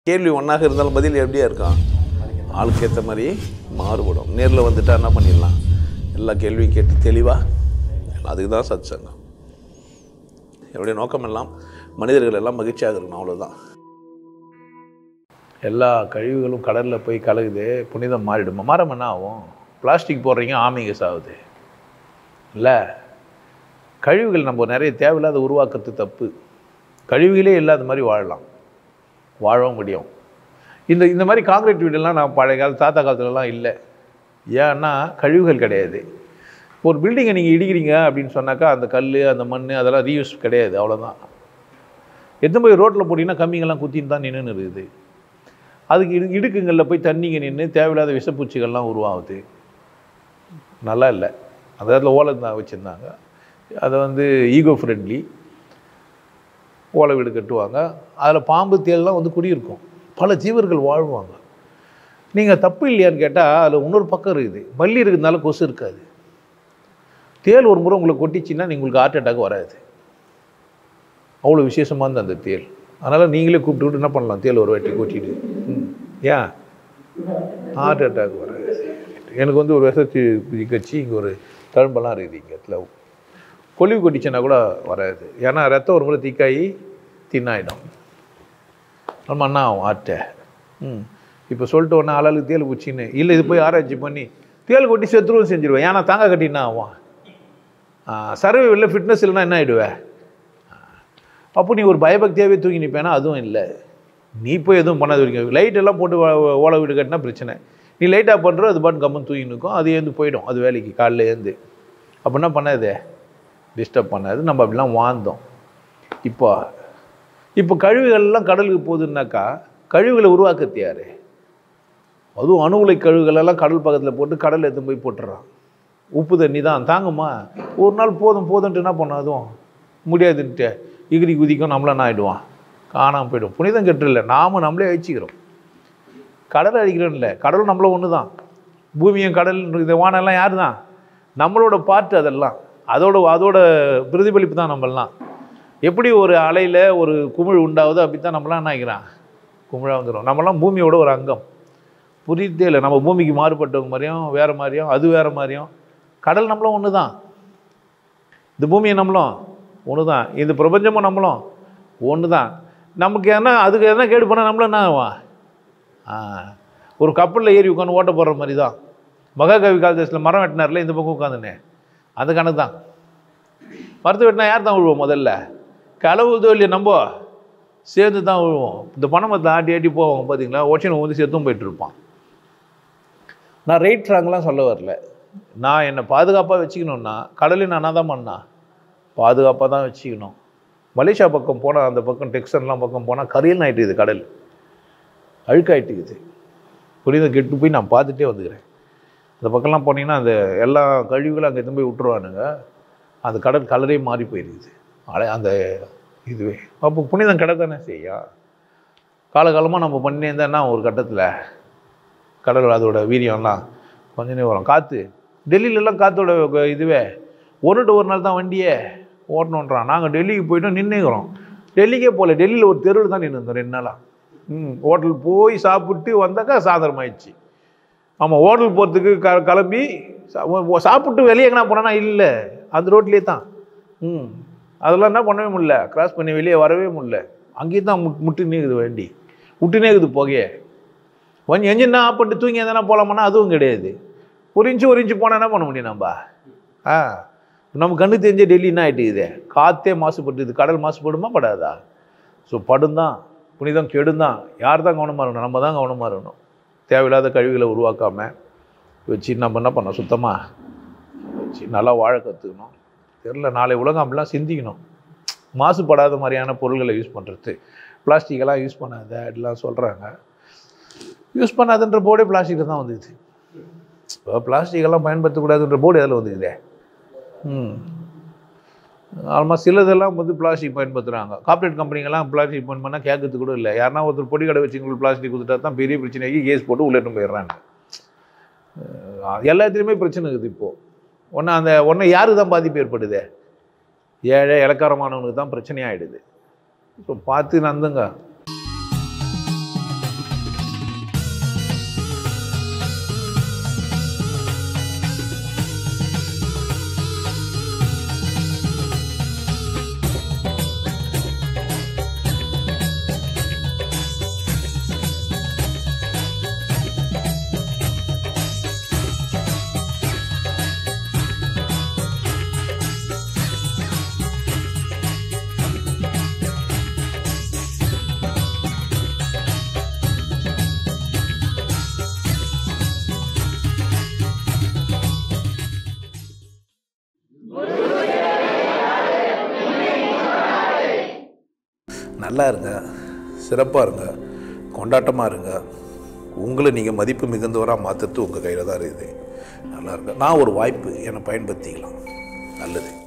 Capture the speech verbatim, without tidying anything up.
கேள்வி ஒன்றாக இருந்தாலும் பதில் எப்படியா இருக்கும், ஆளுக்கு ஏற்ற மாதிரி மாறுபடும். நேரில் வந்துட்டா என்ன பண்ணிடலாம், எல்லா கேள்வியும் கேட்டு தெளிவாக, அதுக்கு தான் சத் சங்கம். என்னுடைய நோக்கம் எல்லாம் மனிதர்கள் எல்லாம் மகிழ்ச்சியாக இருக்கணும், அவ்வளோதான். எல்லா கழிவுகளும் கடலில் போய் கலகுது, புனிதம் மாறிடுமா? மரம் என்ன ஆகும்? பிளாஸ்டிக் போடுறீங்க, ஆமைங்க சாகுது இல்லை. கழிவுகள் நம்ம நிறைய தேவையில்லாத உருவாக்குறது தப்பு. கழிவுகளே இல்லாத மாதிரி வாழலாம், வாழவும் முடியும். இந்த இந்த மாதிரி காங்கிரீட் வீடெல்லாம் நான் பழைய காலத்து தாத்தா காலத்துலலாம் இல்லை. ஏன்னா கழிவுகள் கிடையாது. ஒரு பில்டிங்கை நீங்கள் இடிக்கிறீங்க அப்படின்னு சொன்னாக்கா அந்த கல் அந்த மண் அதெல்லாம் ரீயூஸ் கிடையாது, அவ்வளோதான். எத்தனை போய் ரோட்டில் போட்டிங்கன்னா கம்மிங்கெல்லாம் குத்தின்னு தான் நின்றுன்னு இருக்குது. அதுக்கு இடு இடுக்குங்களில் போய் தண்ணிங்க நின்று தேவையில்லாத விஷப்பூச்சிகள்லாம் உருவாகுது. நல்லா இல்லை. அந்த இடத்துல ஓலை தான் வச்சுருந்தாங்க, அதை வந்து ஈகோ ஃப்ரெண்ட்லி ஓலை வீடு கட்டுவாங்க. அதில் பாம்பு தேல்லாம் வந்து குடியிருக்கும், பல ஜீவர்கள் வாழ்வாங்க. நீங்கள் தப்பு இல்லையான்னு கேட்டால் அதில் இன்னொரு பக்கம் இருக்குது. பல்லி இருக்கிறதுனால கொசு இருக்காது. தேல் ஒரு முறை உங்களை கொட்டிச்சின்னா உங்களுக்கு ஹார்ட் அட்டாக் வராது, அவ்வளோ விசேஷமாக இருந்தது அந்த தேல். அதனால் நீங்களே கூப்பிட்டு விட்டு என்ன பண்ணலாம், தேல் ஒரு வாட்டி கொட்டிட்டு. ம் ஏன் ஹார்ட் அட்டாக் வராது? எனக்கு வந்து ஒரு விஷத்து கட்சி இங்கே ஒரு தழும்பெல்லாம் இருக்குது, இங்கே இடத்துல கொலிவு கொட்டிச்சுன்னா கூட வராது. ஏன்னா ரத்தம் ஒரு முறை தீக்காயி தின்னாயிடும். நம்ம என்ன ஆகும், ஆட்டை. ம் இப்போ சொல்லிட்டு ஒன்று ஆளாளுக்கு தேல் குச்சின்னு இல்லை, இது போய் ஆராய்ச்சி பண்ணி தேல் கொட்டி செத்துருவும் செஞ்சுருவேன். ஏன்னா தாங்க கட்டினா ஆகும். சர்வே இல்லை, ஃபிட்னஸ் இல்லைன்னா என்ன ஆகிடுவேன்? அப்போ நீ ஒரு பயபக்தியாகவே தூங்கி நிற்பேனா? அதுவும் இல்லை. நீ போய் எதுவும் பண்ணாது வரைக்கும் லைட்டெல்லாம் போட்டு ஓலை வீடு கட்டினா பிரச்சனை. நீ லைட்டாக பண்ணுற அது பாட்டு கம்மன் தூங்கி நிற்கும், அது ஏந்து போயிடும் அது வேலைக்கு காலையில் ஏந்து. அப்போ என்ன பண்ணாது, டிஸ்டர்ப் பண்ணாது. நம்ம அப்படிலாம் வாழ்ந்தோம். இப்போ இப்போ கழிவுகள்லாம் கடலுக்கு போகுதுன்னாக்கா கழிவுகளை உருவாக்குறது யார்? அதுவும் அணு உலை கழிவுகளெல்லாம் கடல் பக்கத்தில் போட்டு கடல் எடுத்து போய் போட்டுறான். உப்பு தண்ணி தான் தாங்குமா? ஒரு நாள் போதும் போதுன்ட்டு என்ன பண்ணோம், அதுவும் முடியாதுன்ட்டு எகிரி குதிக்கும், நம்மளாம் என்ன ஆகிடுவான், காணாமல் போய்டும். புனிதம் கெட்டு இல்லை, நாம் நம்மளே அழிச்சிக்கிறோம். கடலை அழிக்கிறோம் இல்லை, கடலும் நம்மள ஒன்று தான். பூமியும் கடல் இந்த வானெல்லாம் யார் தான்? நம்மளோட பார்ட்டு. அதெல்லாம் அதோட அதோட பிரதிபலிப்பு தான் நம்மளாம். எப்படி ஒரு அலையில் ஒரு குமிழ் உண்டாகுதோ அப்படி தான் நம்மளாம் என்ன ஆகிக்கிறான், குமிழாக வந்துடும். நம்மளாம் பூமியோட ஒரு அங்கம். புரியுதே இல்லை. நம்ம பூமிக்கு மாறுபட்டவங்க மாதிரியும் வேறு மாதிரியும் அது வேறு மாதிரியும். கடல் நம்மளும் ஒன்று தான், இந்த பூமியை நம்மளும் ஒன்று தான், இந்த பிரபஞ்சமும் நம்மளும் ஒன்று தான். நமக்கு என்ன அதுக்கு என்ன கேடு பண்ணால் நம்மளும் என்ன ஆகும்? ஆ ஒரு கப்பலில் ஏறி உட்காந்து ஓட்ட போடுற மாதிரி தான். மகாகவி காலதேசத்தில் மரம் வெட்டினார்ல, இந்த பக்கம் உட்காந்துன்னு அது கணக்கு தான். மரத்தை வெட்டினா யார் தான் விழுவோம்? முதல்ல களவுதோ இல்லையா, நம்ம சேர்ந்து தான் விழுவோம். இந்த பணமரத்தை ஆட்டி ஆட்டி போவாங்க பார்த்தீங்களா, ஓஷன் வந்து செத்தும் போயிட்டு இருப்பான். நான் ரைட் ராங்கெலாம் சொல்ல வரல. நான் என்னை பாதுகாப்பாக வச்சுக்கணுன்னா கடலையும் நான் தான் பண்ணா பாதுகாப்பாக தான் வச்சுக்கணும். மலேசியா பக்கம் போனால், அந்த பக்கம் டெக்ஸன்லாம் பக்கம் போனால் கரியல் ஆகிட்டுக்குது, கடல் அழுக்காயிட்டுக்குது. புரியுது, கெட்டு போய் நான் பார்த்துட்டே வந்துக்கிறேன். அந்த பக்கம்லாம் போனீங்கன்னா அந்த எல்லா கழிவுகளும் அங்கே எடுத்து போய் விட்டுருவானுங்க. அந்த கடல் கலரே மாறி போயிருக்குது, அலை அந்த இதுவே. அப்போ புனிதம் கடை தானே செய்யா. காலகாலமாக நம்ம பண்ணி இருந்தேன்னா ஒரு கட்டத்தில் கடல் அதோட வீரியம்லாம் கொஞ்சம் நேரம் வரும். காற்று டெல்லியிலலாம் காற்றோட இதுவே ஒன்று ஒரு நாள் தான் வண்டியே ஓட்டணுன்றான். நாங்கள் டெல்லிக்கு போய்ட்டோம், நின்றுக்கிறோம். டெல்லிக்கே போகல, டெல்லியில் ஒரு தெருவில் தான் நின்று இருந்தோம் ரெண்டு நாளாக. ம் ஹோட்டல் போய் சாப்பிட்டு வந்தாக்கா சாயந்தரம் ஆயிடுச்சு. ஆமாம், ஹோட்டல் போகிறதுக்கு க கிளம்பி சாப்பிட்டு வெளியே எங்கன்னா போனோன்னா இல்லை, அந்த ரோட்லேயே தான். ம் அதெல்லாம் என்ன பண்ணவே முடியல, கிராஸ் பண்ணி வெளியே வரவே முடியல. அங்கேயே தான் முட் முட்டுனே இருக்குது வண்டி, விட்டுனே இருக்குது புகையே. கொஞ்சம் என்ஜின்னா ஆஃப் பண்ணிட்டு தூங்கி எதனா போகலாமான்னா அதுவும் கிடையாது. ஒரு இன்ச்சு ஒரு இன்ச்சு போனால் என்ன பண்ண முடியும் நம்ம? ஆ நம்ம கண்ணு தெரிஞ்ச டெல்லி என்ன ஆகிட்டுக்குது, காற்றே மாசுபட்டுது. கடல் மாசுபடுமா படாதா? ஸோ படுந்தான், புனிதம் கெடுந்தான். யார் தான் கவனமாக இருக்கணும்? நம்ம தான் கவனமாக இருக்கணும். தேவையில்லாத கழிவுகளை உருவாக்காமல் வச்சு நம்ம என்ன பண்ணோம், சுத்தமாக வச்சு நல்லா வாழ கற்றுக்கணும். தெரில, நாளை உலகம் அப்படிலாம் சிந்திக்கணும். மாசுபடாத மாதிரியான பொருள்களை யூஸ் பண்ணுறது. பிளாஸ்டிக்கெல்லாம் யூஸ் பண்ணாத அப்படிலாம் சொல்கிறாங்க. யூஸ் பண்ணாதுன்ற போர்டே பிளாஸ்டிக்கில் தான் வந்துடுது. இப்போ பிளாஸ்டிக்கெல்லாம் பயன்படுத்தக்கூடாதுன்ற போர்டு எதில் வந்துக்குதே. ம் ஆல்மோஸ்ட் சிலதெல்லாம் வந்து பிளாஸ்டிக் பயன்படுத்துகிறாங்க. கார்ப்பரேட் கம்பெனிங்கெல்லாம் பிளாஸ்டிக் பயன் பண்ணால் கேட்கறது கூட இல்லை. யாருன்னா ஒருத்தர் பொடி கடை வச்சு உங்களுக்கு பிளாஸ்டிக் கொடுத்துட்டா தான் பெரிய பிரச்சனைக்கு கேஸ் போட்டு உள்ளே போயிடுறாங்க. எல்லாத்துலேயுமே பிரச்சனை இருக்குது இப்போது. ஒன்று அந்த ஒன்று யாருக்கு தான் பாதிப்பு ஏற்படுது? ஏழை இலக்காரமானவனுக்கு தான் பிரச்சனையாகிடுது. ஸோ பார்த்து நந்துங்க. நல்லா இருங்க, சிறப்பாக இருங்க, கொண்டாட்டமாக இருங்க. உங்களை நீங்கள் மதிப்பு மிகுந்தவராக மாற்றுறது உங்கள் கையில் தான் இருக்குது. நல்லா இருங்க. நான் ஒரு வாய்ப்பு என்னை பயன்படுத்திக்கலாம். நல்லது.